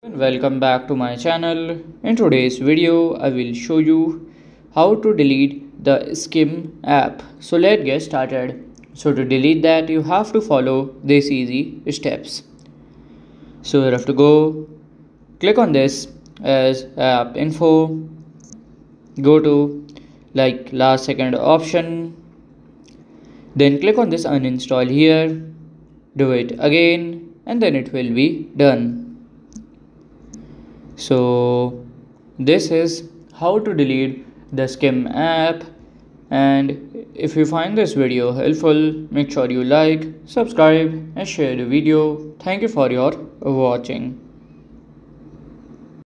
Welcome back to my channel. In today's video I will show you how to delete the theSkimm app. So let's get started. So to delete that you have to follow these easy steps. So you have to go click on this as app info, go to last second option, then click on this uninstall here, do it again and then it will be done. So this is how to delete the theSkimm app, and if you find this video helpful, make sure you like, subscribe and share the video. Thank you for your watching.